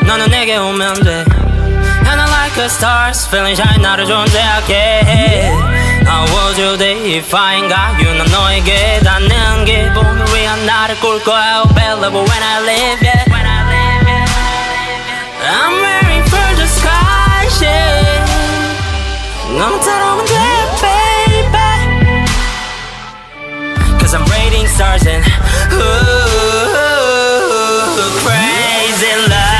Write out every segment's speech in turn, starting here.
너는 내게 오면 돼 And I like the stars feeling shine 나를 존재하게 How would you define 가유 난 너에게 닿는 기분을 위한 나를 꿀 거야 Available when I leave yeah I'm ready for the sky yeah 너만 따라오면 돼 baby Cause I'm rating stars and crazy love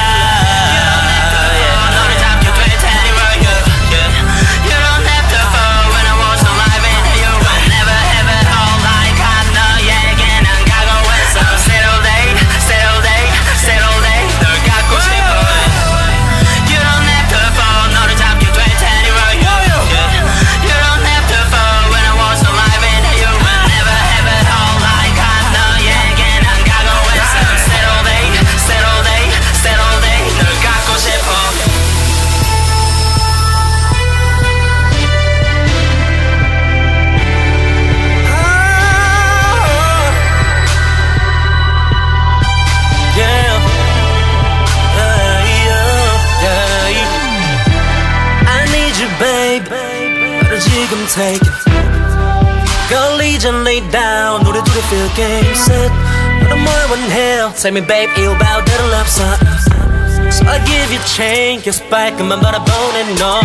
지금 take it 걸리지 lay down 우리 둘이 feel game set 너는 뭘 원해 Tell me babe 이거 about that love song So I give you change 계속 발끈만 바라보는 no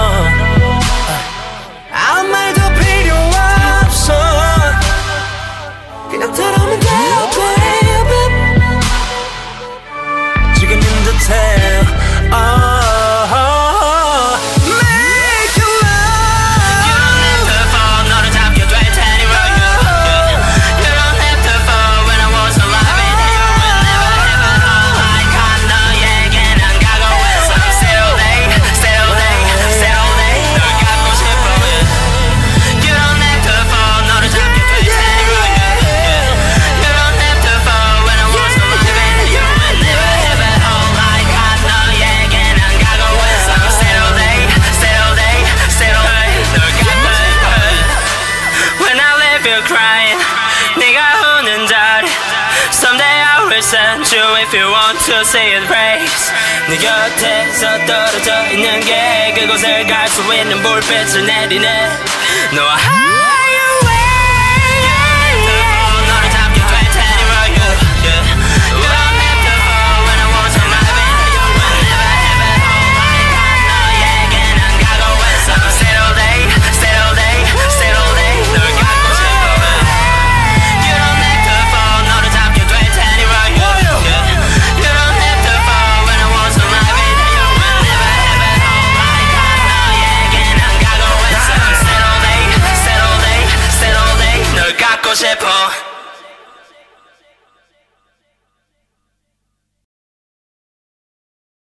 아무 말도 필요 없어 그냥 따라오면 돼 baby 지금인 듯해 Crying 네가 우는 자리 Someday I will send you if you want to say it praise 네 곁에서 떨어져 있는 게 그곳을 갈 수 있는 불빛을 내리네 너와